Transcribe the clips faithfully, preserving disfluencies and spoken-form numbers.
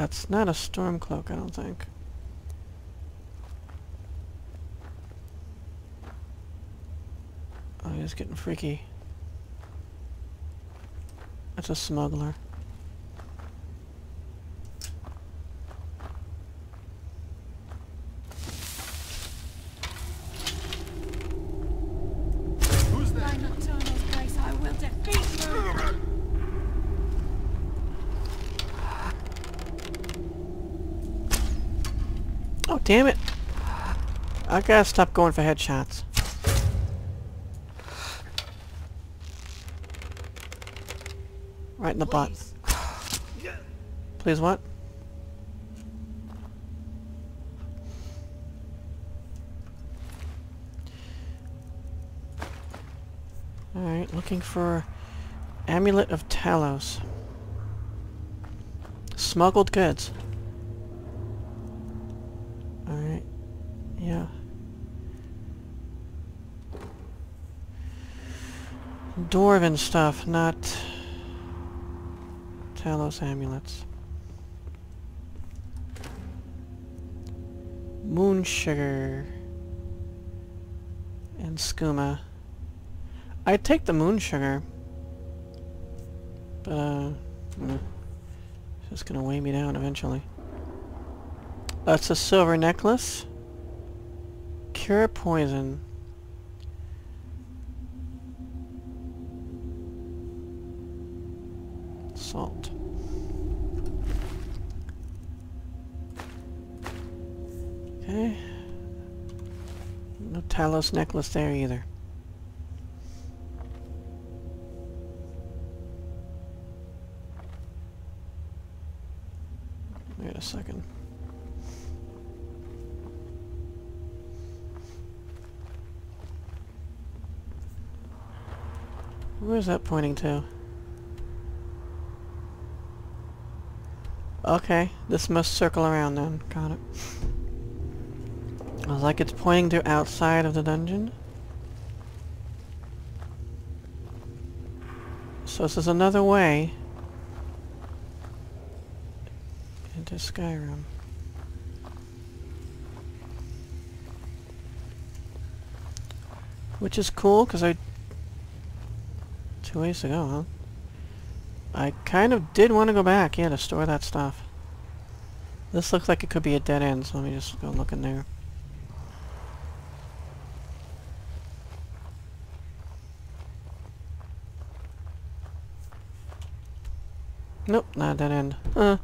that's not a storm cloak, I don't think. Oh, he's getting freaky. That's a smuggler. Who's that? By Nocturnal's grace, I will defeat you! Oh, damn it! I gotta stop going for headshots. Right in the butt. Please what? Alright, looking for Amulet of Talos. Smuggled goods. Alright. Yeah. Dwarven stuff, not Talos amulets. Moon sugar. And skooma. I'd take the moon sugar. But, uh... mm, it's just gonna weigh me down eventually. That's a silver necklace. Cure poison. Salt. Okay. No Talos necklace there either. Wait a second. Where's that pointing to? Okay, this must circle around then. Got it. I was like, it's pointing to outside of the dungeon. So this is another way into Skyrim. Which is cool, because I... Two ways to go, huh? I kind of did want to go back, yeah, to store that stuff. This looks like it could be a dead end, so let me just go look in there. Nope, not a dead end. Huh.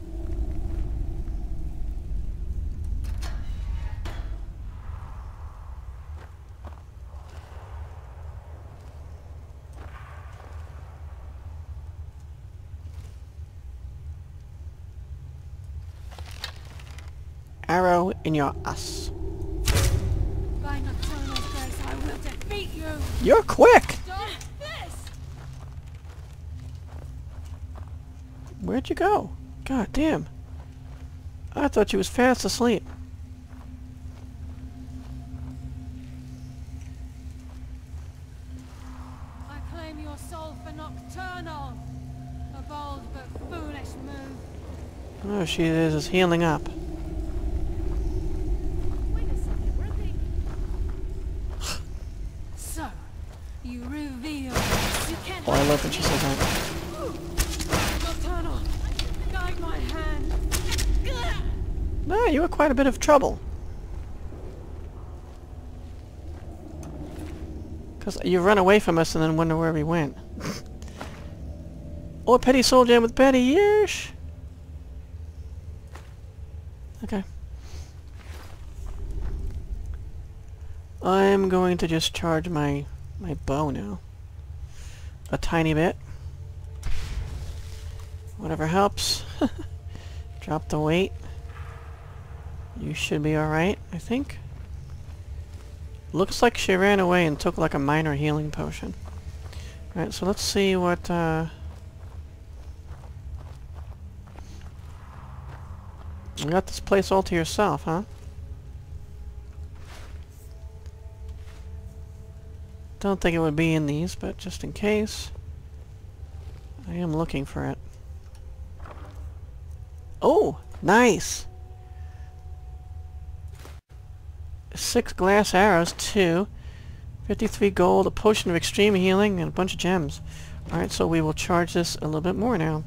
Arrow in your ass. By Nocturnal's grace, I will defeat you! You're quick! Stop this! Where'd you go? God damn. I thought you was fast asleep. I claim your soul for Nocturnal. A bold but foolish move. Oh, she is, is healing up. Wait a second, where they... So, you reveal you can't... Oh, I love when she says that. Nocturnal, guide my hand. No, you were quite a bit of trouble. Because you run away from us and then wonder where we went. Oh, a petty soul gem with petty, yes! Okay. I'm going to just charge my my bow now. A tiny bit. Whatever helps. Drop the weight. You should be alright, I think. Looks like she ran away and took like a minor healing potion. Alright, so let's see what uh you got this place all to yourself, huh? Don't think it would be in these, but just in case, I am looking for it. Oh! Nice! Six glass arrows, two. fifty-three gold, a potion of extreme healing, and a bunch of gems. Alright, so we will charge this a little bit more now.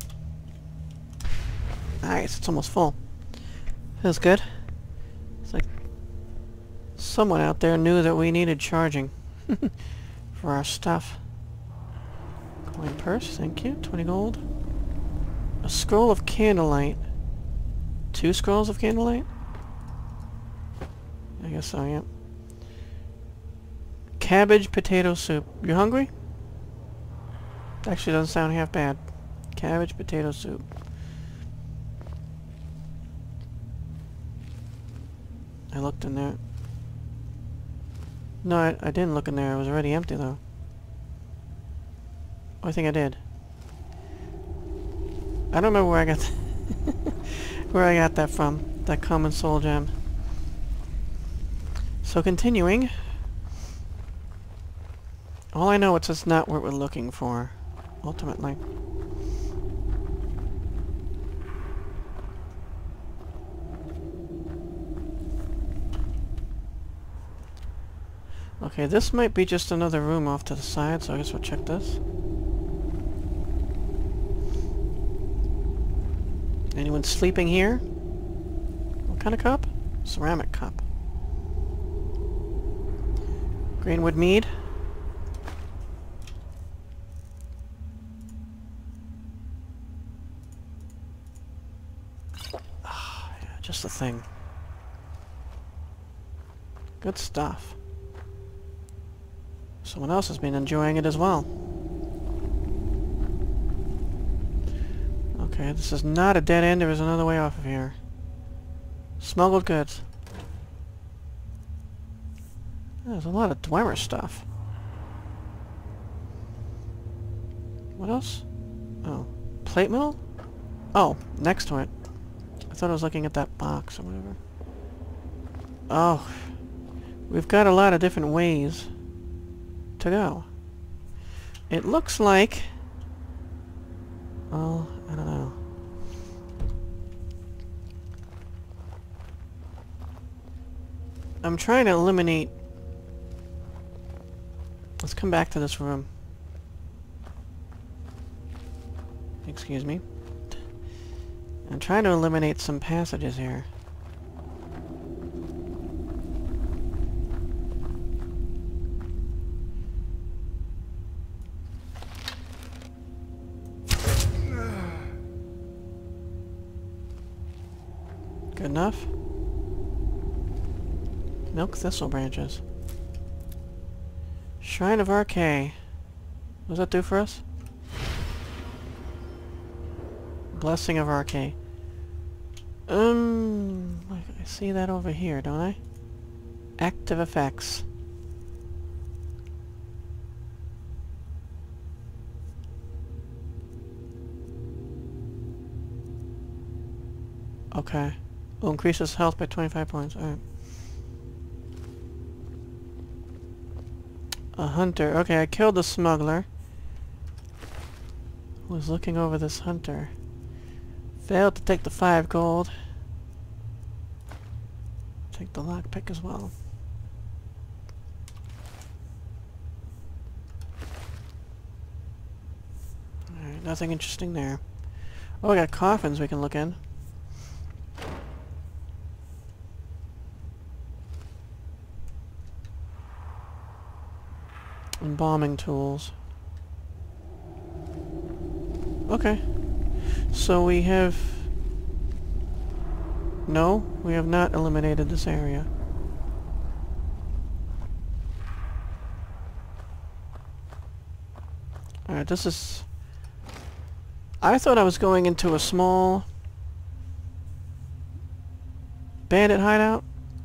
Nice, it's almost full. Feels good. It's like someone out there knew that we needed charging for our stuff. Coin purse, thank you. twenty gold. A scroll of candlelight. Two scrolls of candlelight? I guess so, yeah. Cabbage potato soup. You hungry? Actually doesn't sound half bad. Cabbage potato soup. I looked in there. No, I, I didn't look in there. It was already empty, though. Oh, I think I did. I don't remember where I got where I got that from. That common soul gem. So continuing. All I know is it's not what we're looking for, ultimately. Okay, this might be just another room off to the side, so I guess we'll check this. Anyone sleeping here? What kind of cup? Ceramic cup. Greenwood mead. Ah, yeah, just the thing. Good stuff. Someone else has been enjoying it as well. Okay, this is not a dead end. There is another way off of here. Smuggled goods. There's a lot of Dwemer stuff. What else? Oh. Plate mill? Oh, next to it. I thought I was looking at that box or whatever. Oh. We've got a lot of different ways to go. It looks like... Well, I don't know. I'm trying to eliminate... Let's come back to this room. Excuse me. I'm trying to eliminate some passages here. Good enough? Milk thistle branches. Shrine of Archay. What does that do for us? Blessing of Archay. Um, I see that over here, don't I? Active effects. Okay. Will increase his health by twenty-five points. Alright. A hunter. Okay, I killed the smuggler. Was looking over this hunter. Failed to take the five gold. Take the lockpick as well. Alright, nothing interesting there. Oh, we got coffins we can look in. Embalming tools. Okay. So we have... No, we have not eliminated this area. Alright, this is... I thought I was going into a small... bandit hideout.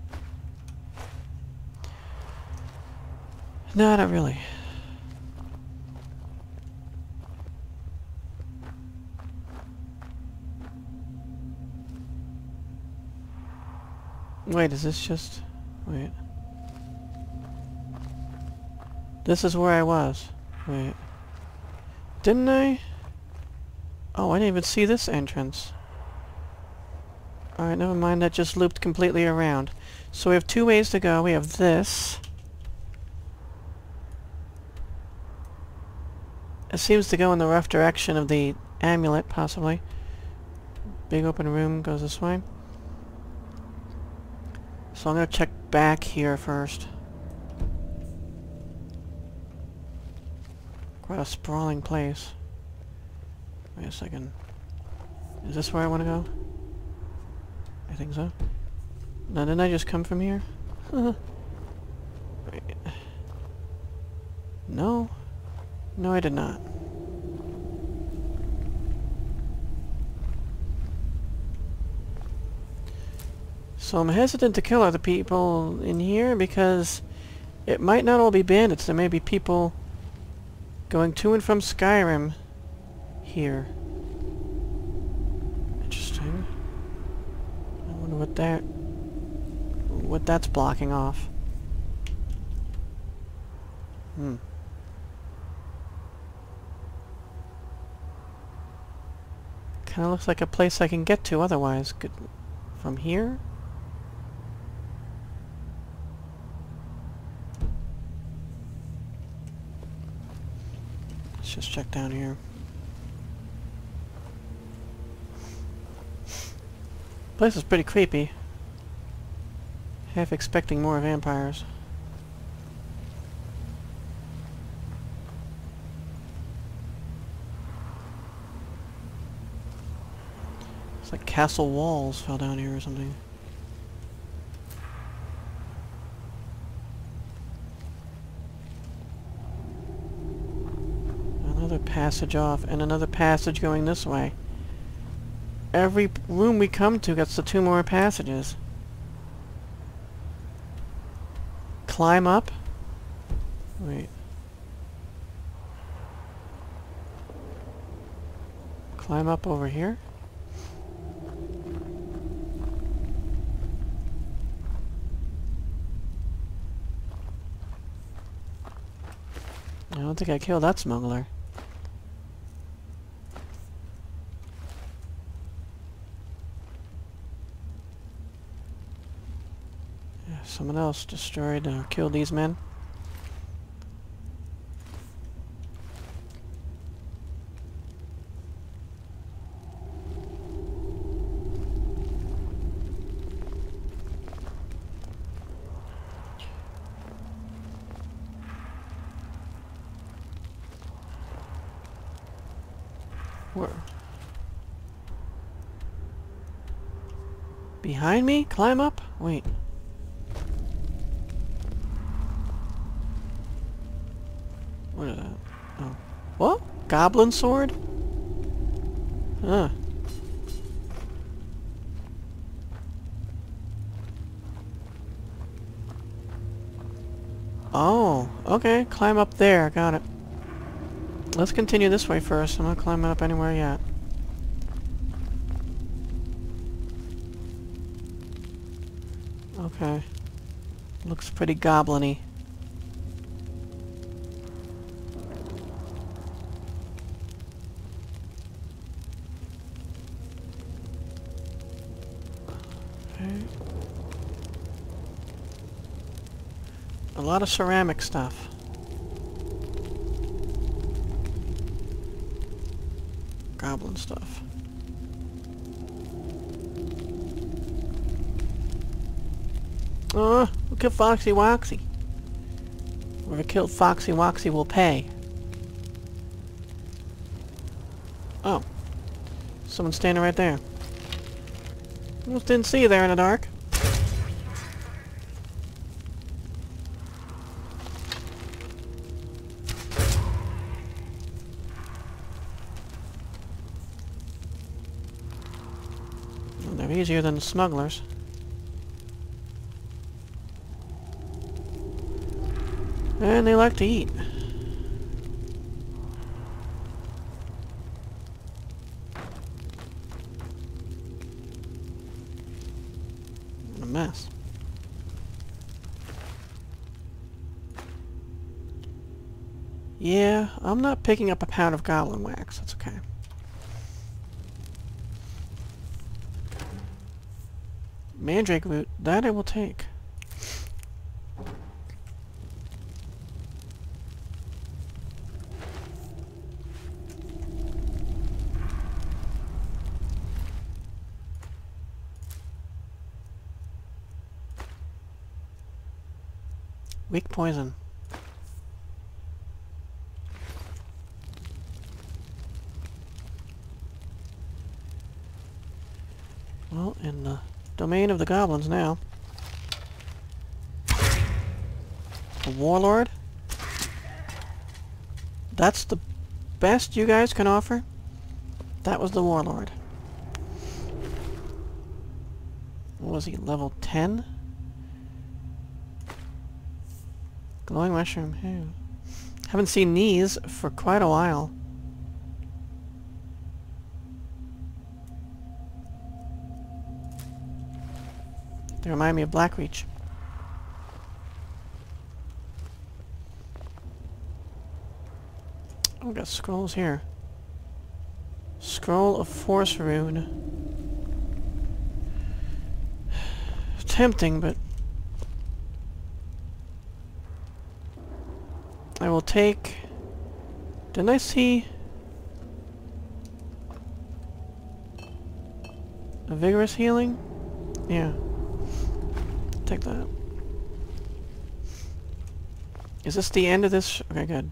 No, not really. Wait, is this just... Wait. This is where I was. Wait. Didn't I? Oh, I didn't even see this entrance. Alright, never mind, that just looped completely around. So we have two ways to go. We have this. It seems to go in the rough direction of the amulet, possibly. Big open room goes this way. So I'm going to check back here first. Quite a sprawling place. Wait a second. Is this where I want to go? I think so. Now, didn't I just come from here? Wait. No. No, I did not. So I'm hesitant to kill other people in here because it might not all be bandits. There may be people going to and from Skyrim here. Interesting. I wonder what that... what that's blocking off. Hmm. Kinda looks like a place I can get to otherwise. Could, from here? Let's just check down here. Place is pretty creepy. Half expecting more vampires. It's like castle walls fell down here or something. Another passage off, and another passage going this way. Every room we come to gets the two more passages. Climb up? Wait. Climb up over here? I don't think I killed that smuggler. Someone else destroyed or killed these men. Where? Behind me? Climb up? Wait. What is that? Oh. What? Goblin sword? Huh. Oh, okay. Climb up there. Got it. Let's continue this way first. I'm not climbing up anywhere yet. Okay. Looks pretty goblin-y. A lot of ceramic stuff. Goblin stuff. Uh, we'll kill Foxy Woxy. Whoever killed Foxy Woxy will pay. Oh. Someone's standing right there. Almost didn't see you there in the dark. Well, they're easier than the smugglers. And they like to eat. What a mess. Yeah, I'm not picking up a pound of goblin wax. That's okay. Mandrake root. That I will take. Weak poison. Well, in the domain of the goblins now. A warlord? That's the best you guys can offer? That was the warlord. What was he, level ten? Glowing mushroom, hey. Haven't seen these for quite a while. They remind me of Blackreach. Oh, we got scrolls here. Scroll of Force Rune. Tempting, but I will take... Didn't I see a vigorous healing? Yeah. Take that. Is this the end of this? Okay, good.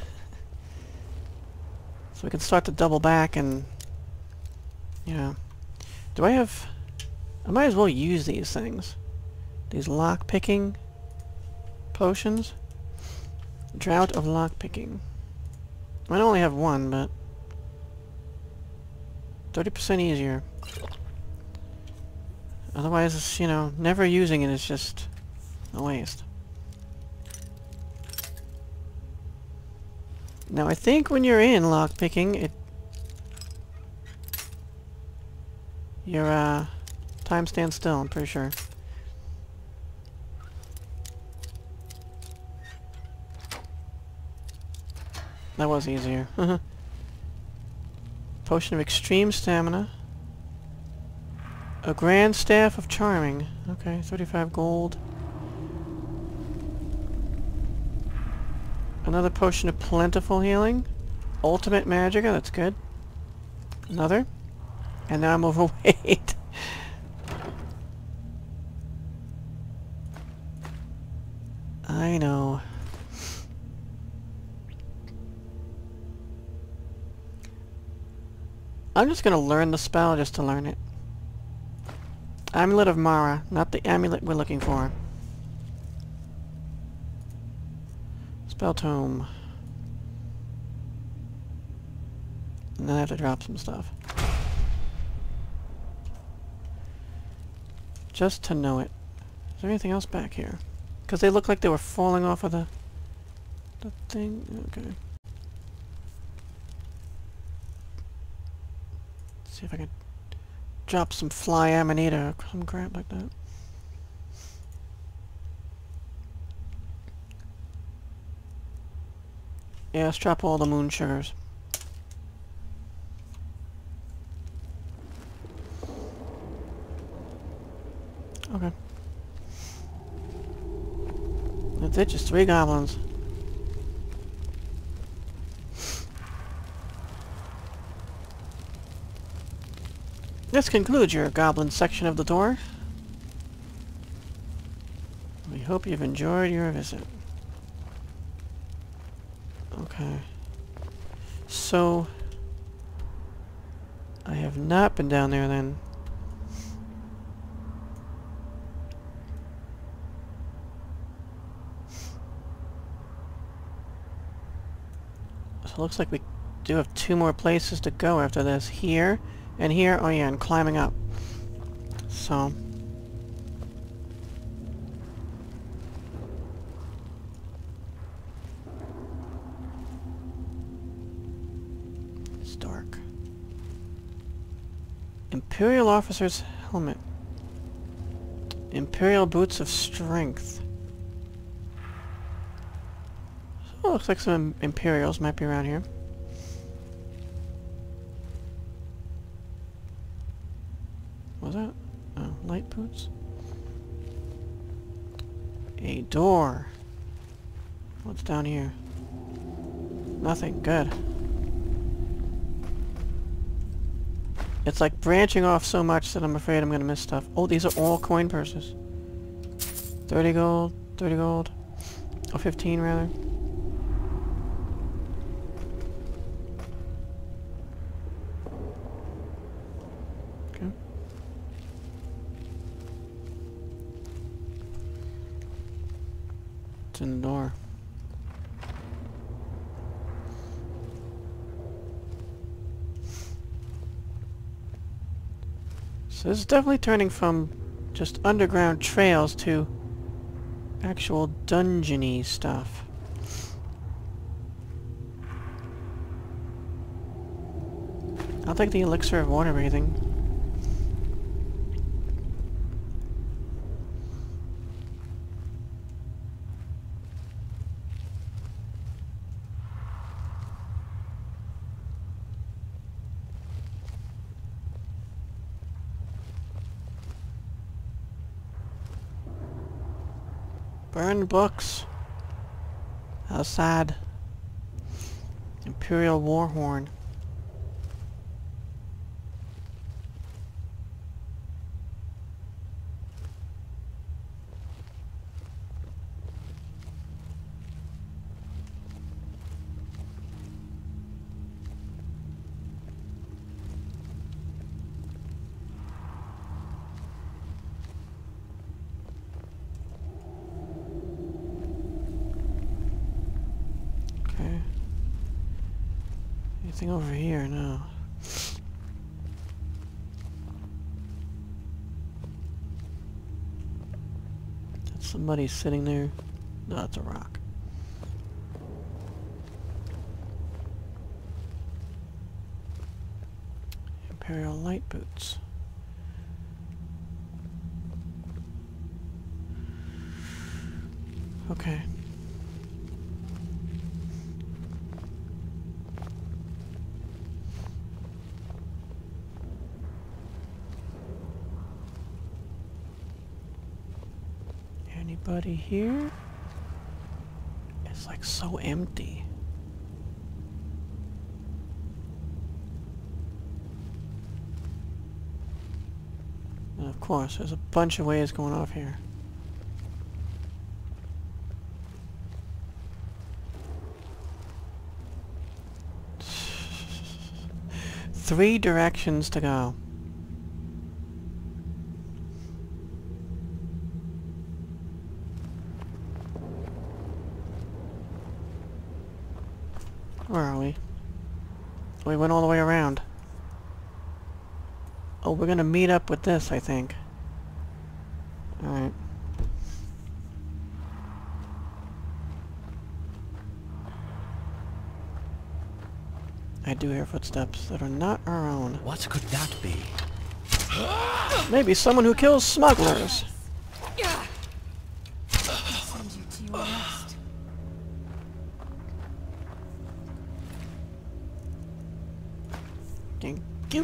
So we can start to double back and... Yeah. Do I have... I might as well use these things. These lock-picking potions. Drought of lock-picking. I only have one, but... thirty percent easier. Otherwise, it's, you know, never using it is just a waste. Now, I think when you're in lockpicking, it... your, uh... time stands still, I'm pretty sure. That was easier. Potion of extreme stamina. A grand staff of charming. Okay, thirty-five gold. Another potion of plentiful healing. Ultimate magicka, that's good. Another. And now I'm overweight. I know. I'm just gonna learn the spell just to learn it. Amulet of Mara, not the amulet we're looking for. Spell tome. And then I have to drop some stuff. Just to know it. Is there anything else back here? Because they look like they were falling off of the... the thing. Okay. Let's see if I can drop some fly amanita or some crap like that. Yeah, let's drop all the moon sugars. Okay. That's it, just three goblins. This concludes your goblin section of the tour. We hope you've enjoyed your visit. Okay. So... I have not been down there then. So it looks like we do have two more places to go after this. Here. And here, oh yeah, and climbing up. So... it's dark. Imperial Officer's Helmet. Imperial Boots of Strength. So, looks like some Imperials might be around here. Was that? Oh, light boot? boots. A door. What's down here? Nothing. Good. It's like branching off so much that I'm afraid I'm gonna miss stuff. Oh, these are all coin purses. thirty gold, thirty gold. Or fifteen rather. Okay. It's in the door. So this is definitely turning from just underground trails to actual dungeony stuff. I'll take the elixir of water breathing. Burned books. How sad. Imperial war horn. Anything over here? No. That's somebody sitting there. No, that's a rock. Imperial light boots. Okay. Anybody here? It's like so empty. And of course, there's a bunch of ways going off here. Three directions to go. Where are we? We went all the way around. Oh, we're gonna meet up with this, I think. Alright. I do hear footsteps that are not our own. What could that be? Maybe someone who kills smugglers. Send you to your rest. Thank you.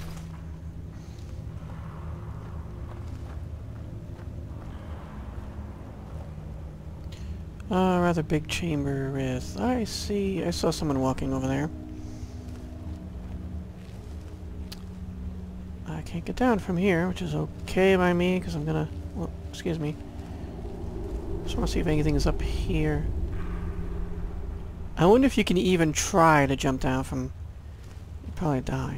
A rather big chamber with... I see... I saw someone walking over there. I can't get down from here, which is okay by me, because I'm gonna... Well, excuse me. Just want to see if anything is up here. I wonder if you can even try to jump down from... You'd probably die.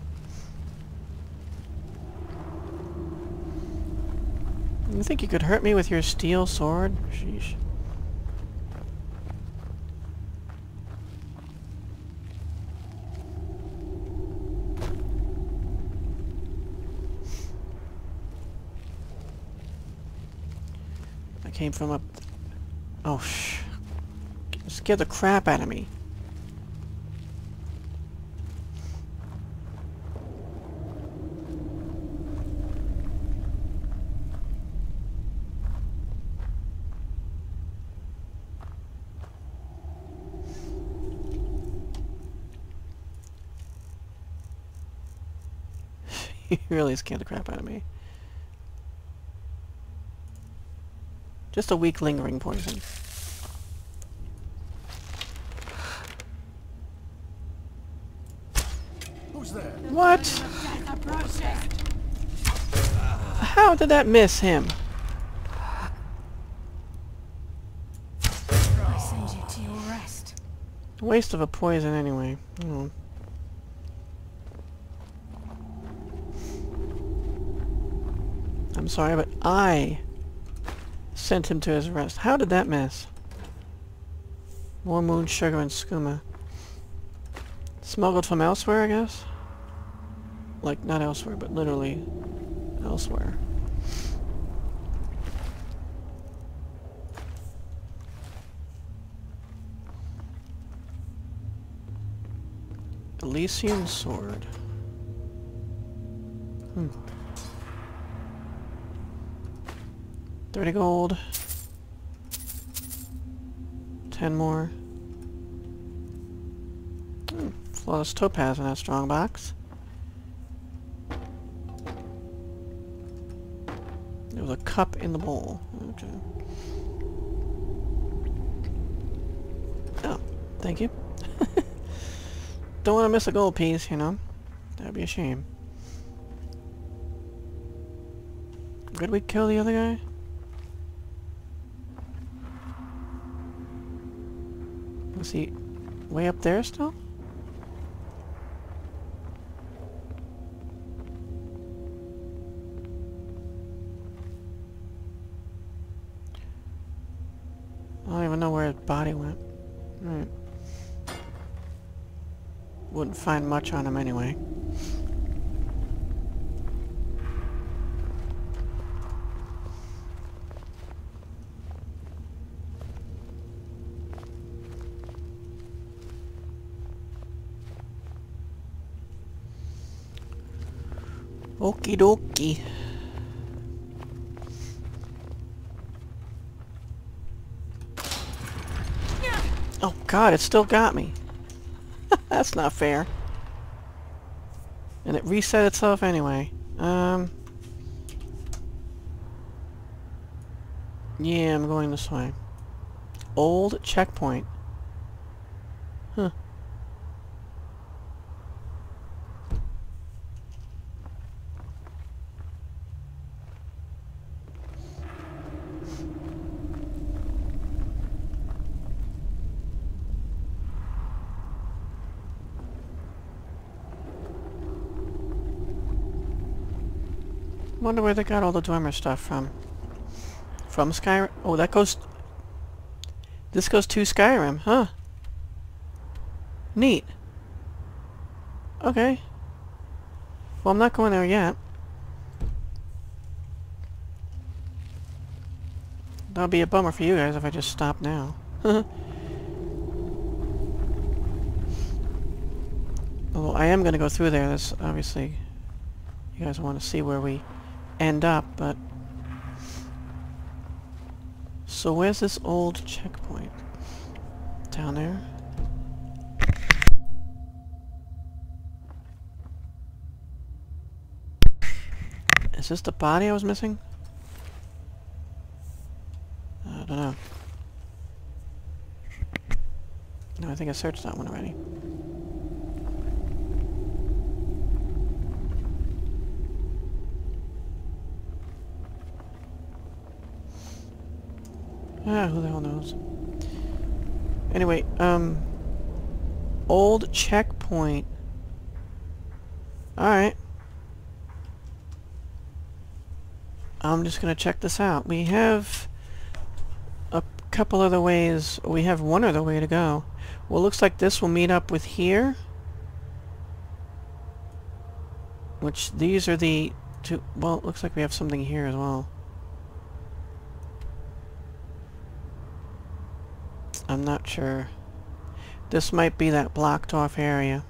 You think you could hurt me with your steel sword? Sheesh. I came from up... Oh, sh... Scared the crap out of me. He really scared the crap out of me. Just a weak lingering poison. Who's there? What? How did that miss him? I send you to your rest. Waste of a poison anyway. Oh. I'm sorry, but I sent him to his rest. How did that miss? More moon, sugar, and skooma. Smuggled from elsewhere, I guess? Like, not elsewhere, but literally elsewhere. Elysian sword. Hmm. thirty gold. ten more. Hmm. Flawless topaz in that strong box. There was a cup in the bowl. Okay. Oh, thank you. Don't want to miss a gold piece, you know? That'd be a shame. Did we kill the other guy? Was he way up there still? I don't even know where his body went. Right. Wouldn't find much on him anyway. Okie dokie. Oh god, it still got me. That's not fair. And it reset itself anyway. Um. Yeah, I'm going this way. Old checkpoint. Huh. Wonder where they got all the Dwemer stuff from. From Skyrim? Oh, that goes... This goes to Skyrim, huh? Neat. Okay. Well, I'm not going there yet. That'll be a bummer for you guys if I just stop now. Although I am going to go through there. That's obviously... You guys want to see where we end up, but... So where's this old checkpoint? Down there? Is this the body I was missing? I don't know. No, I think I searched that one already. Ah, who the hell knows? Anyway, um... old checkpoint. Alright. I'm just gonna check this out. We have a couple other ways. We have one other way to go. Well, it looks like this will meet up with here. Which, these are the two... Well, it looks like we have something here as well. I'm not sure. This might be that blocked off area.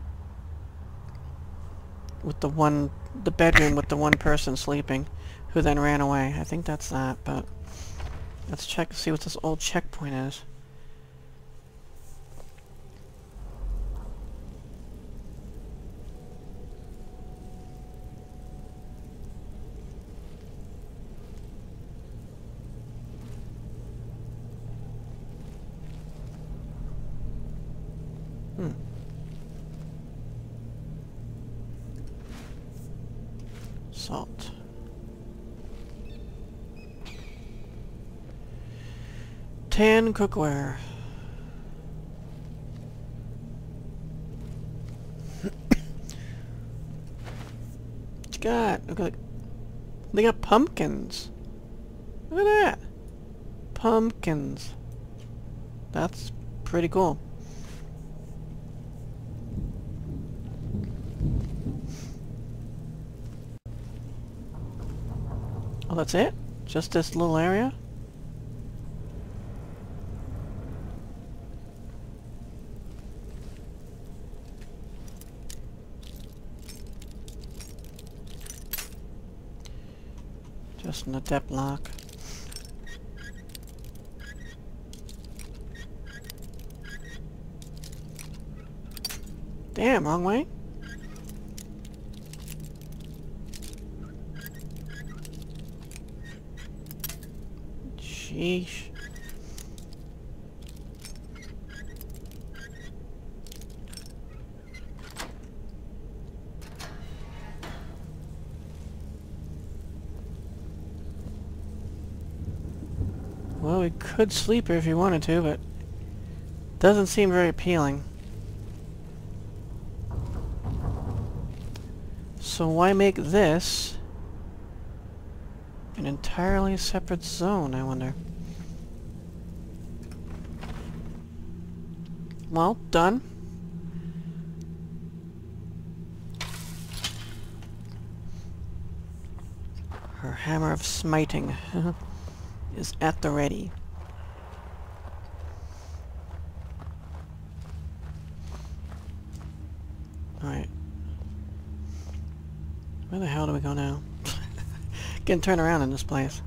With the one... the bedroom with the one person sleeping. Who then ran away. I think that's that, but... Let's check to see what this old checkpoint is. Hmm. Salt. Tan cookware. What you got? Look at, they got pumpkins. Look at that. Pumpkins. That's pretty cool. Oh, that's it? Just this little area? Just an adept lock. Damn, wrong way? Sheesh. Well, we could sleep here if you wanted to, but doesn't seem very appealing. So why make this an entirely separate zone, I wonder? Well, done. Her hammer of smiting is at the ready. Alright. Where the hell do we go now? Can't turn around in this place.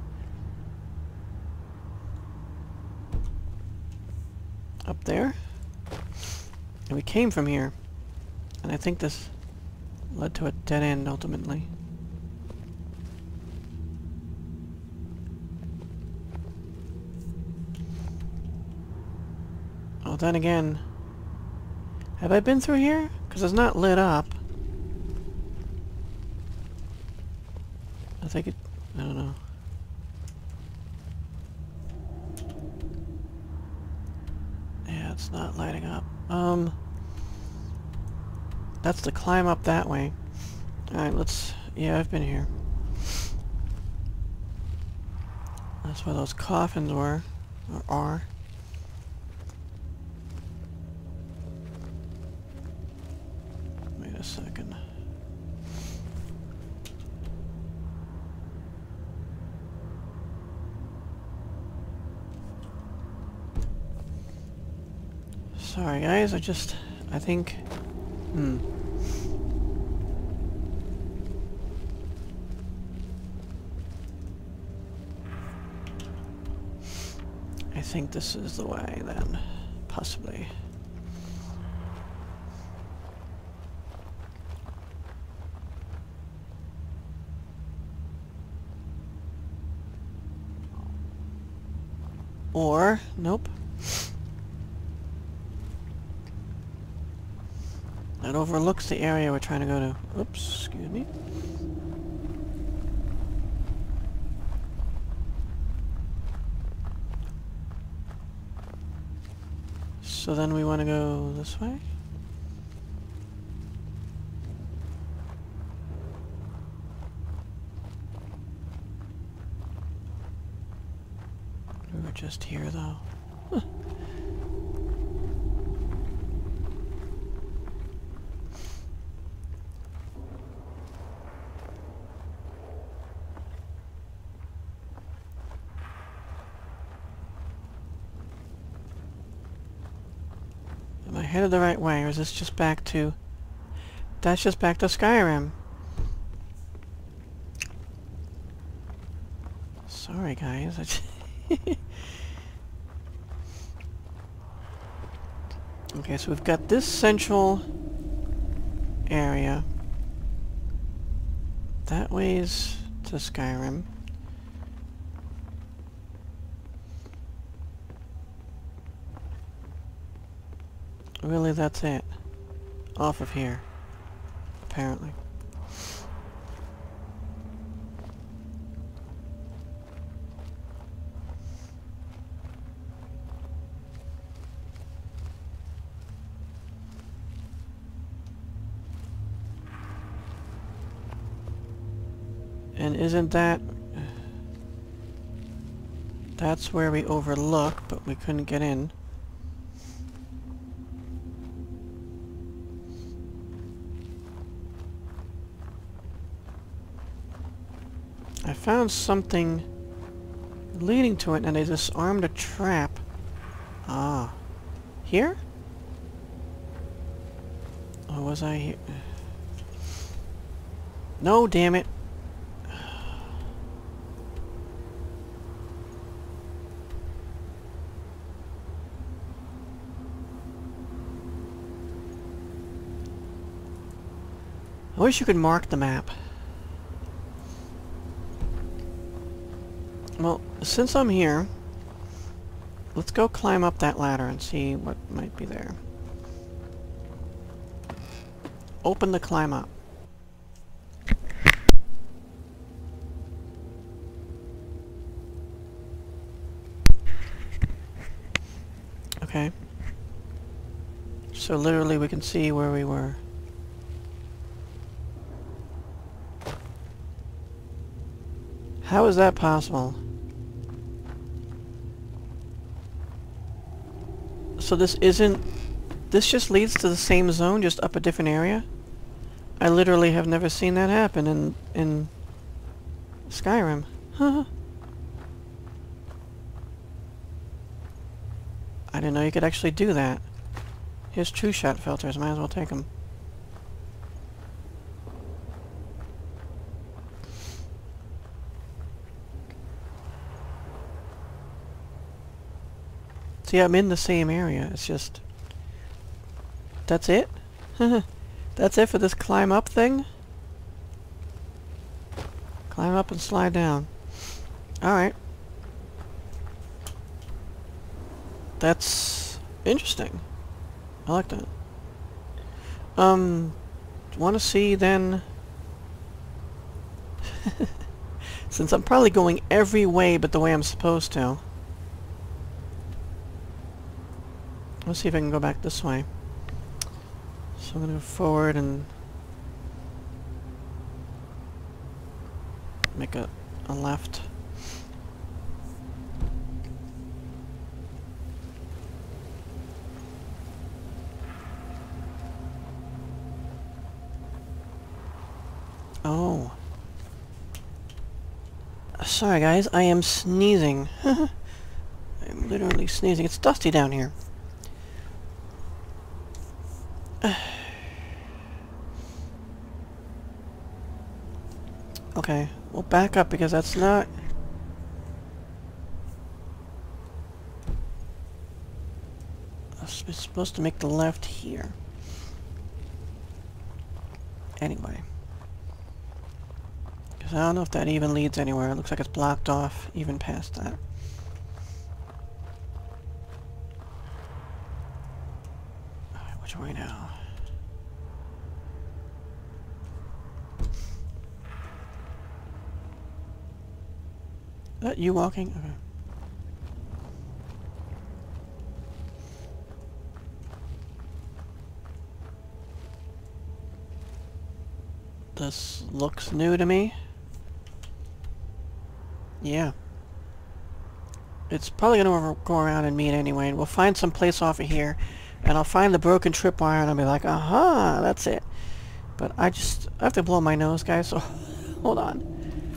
Up there? And we came from here. And I think this led to a dead end ultimately. Oh, then again, have I been through here? Because it's not lit up. I think it... I don't know. Yeah, it's not lighting up. Um... That's the climb up that way. Alright, let's... Yeah, I've been here. That's where those coffins were. Or are. Wait a second. Sorry guys, I just... I think... Hmm. I think this is the way then. Possibly. Or... Nope. That overlooks the area we're trying to go to. Oops, excuse me. So then we want to go this way? We were just here though. Huh. Am I headed the right way, or is this just back to... That's just back to Skyrim. Sorry guys. I just okay, so we've got this central area. That way's to Skyrim. Really, that's it. Off of here. Apparently. And isn't that... That's where we overlook, but we couldn't get in. I found something leading to it, and I disarmed a trap. Ah. Here? Or was I here? No, damn it. I wish you could mark the map. Well, since I'm here, let's go climb up that ladder and see what might be there. Open the climb up. Okay. So literally we can see where we were. How is that possible? So this isn't... This just leads to the same zone, just up a different area? I literally have never seen that happen in... in... Skyrim. Huh. I didn't know you could actually do that. Here's true shot filters, might as well take them. See, I'm in the same area, it's just... That's it? That's it for this climb up thing? Climb up and slide down. Alright. That's interesting. I like that. Um, want to see then... Since I'm probably going every way but the way I'm supposed to. Let's see if I can go back this way. So I'm going to go forward and make a, a left. Oh. Sorry guys, I am sneezing. I'm literally sneezing. It's dusty down here. Okay, we'll back up because that's not... It's supposed to make the left here. Anyway. Because I don't know if that even leads anywhere. It looks like it's blocked off even past that. Alright, which way now? Is that you walking? Okay. This looks new to me. Yeah. It's probably gonna go around and meet anyway, and we'll find some place off of here, and I'll find the broken tripwire, and I'll be like, aha, that's it. But I just I have to blow my nose, guys, so hold on.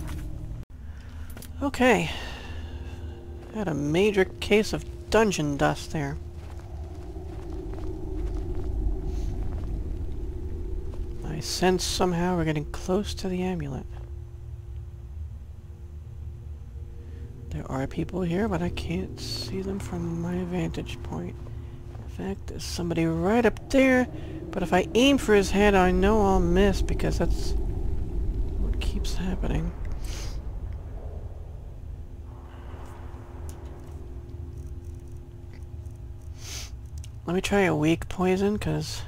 Okay. Had a major case of dungeon dust there. I sense somehow we're getting close to the amulet. There are people here, but I can't see them from my vantage point. In fact, there's somebody right up there, but if I aim for his head, I know I'll miss because that's what keeps happening. Let me try a weak poison, because...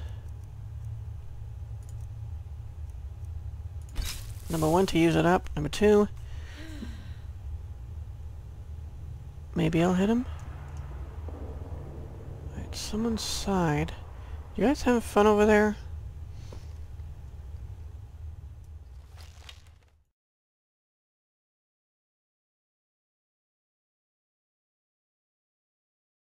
Number one, to use it up. Number two... Maybe I'll hit him? Alright, someone's side. You guys having fun over there?